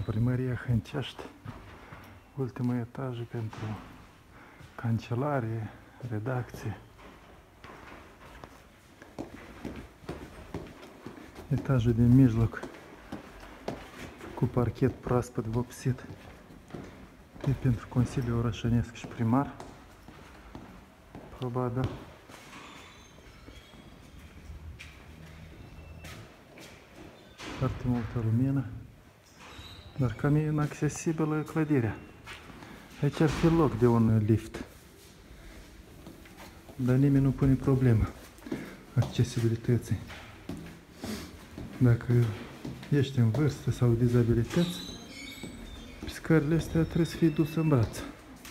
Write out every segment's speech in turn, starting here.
Primăria Hâncești, ultimul etaj pentru cancelarie, redacție. Etajul din mijloc cu parchet proaspăt vopsit e pentru Consiliul Orășănesc și primar, probabil. Foarte multă lumină, dar cam e inaccesibilă clădirea. Aici ar fi loc de un lift, dar nimeni nu pune problemă accesibilității. Dacă ești în vârstă sau dizabilități, scările astea trebuie să fie dus în braț.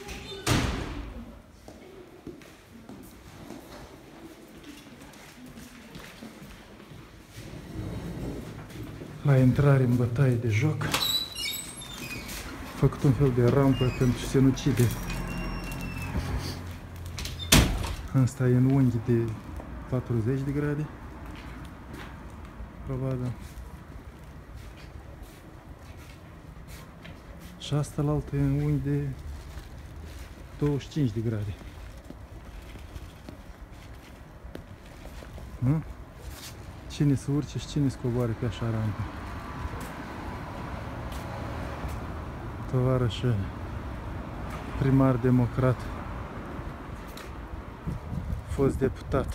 La intrare în bătaie de joc, făcut un fel de rampă pentru sinucide. Asta e în unghi de 40 de grade, probabil. Și asta la altă e în unghi de 25 de grade. Nu? Cine să urce și cine să coboare pe așa rampă? Tovarăș primar democrat, fost deputat.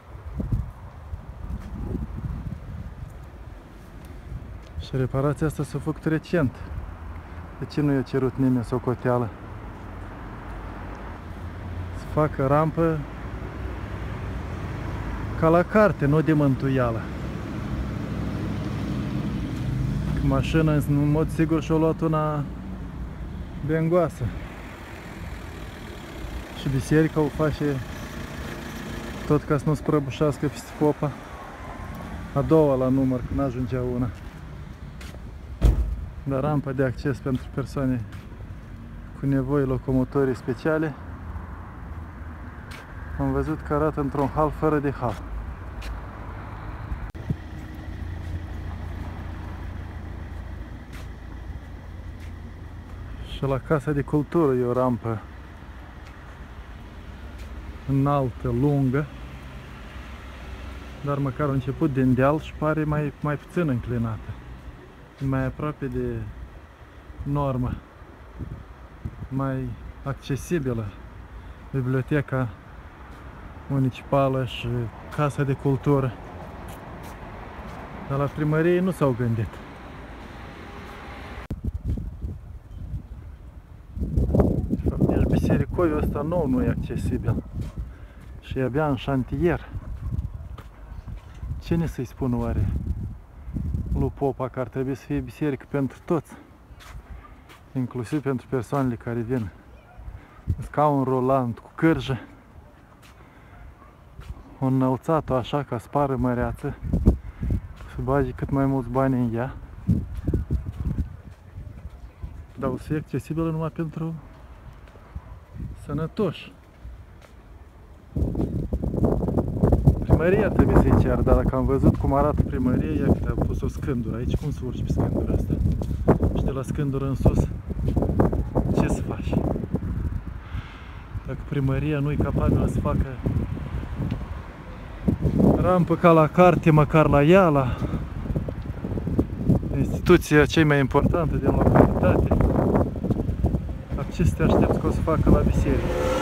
Și reparația asta s-a făcut recent. De ce nu i-a cerut nimeni socoteală? Să facă rampă ca la carte, nu de mântuială. Că mașina, în mod sigur, și-a luat una bengoasă. Și biserica o face tot ca să nu-ți prăbușească peste popa. A doua la număr, când ajungea una. Dar rampa de acces pentru persoane cu nevoi locomotorii speciale, am văzut că arată într-un hal fără de hal. Și la Casa de Cultură e o rampă înaltă, lungă, dar măcar a început din deal și pare mai puțin înclinată. Mai aproape de normă, mai accesibilă. Biblioteca municipală și Casa de Cultură. Dar la primărie nu s-au gândit. De fapt, nici bisericoiul ăsta nou nu e accesibil. Și e abia în șantier. Cine să-i spună oare lui Popa că ar trebui să fie biserică pentru toți, inclusiv pentru persoanele care vin scaun rolant cu cârjă, o înălțat-o așa ca spară măreață, să bage cât mai mulți bani în ea, dar o să fie accesibilă numai pentru sănătoși. Primăria trebuie să-i cer, dar dacă am văzut cum arată primăria, ia că a pus o scândură aici, cum să urci pe scândura asta? Și de la scândură în sus, ce să faci? Dacă primăria nu e capabilă să facă rampă ca la carte, măcar la ea, la instituția cea mai importantă din localitate, ce să te aștepți că o să facă la biserică?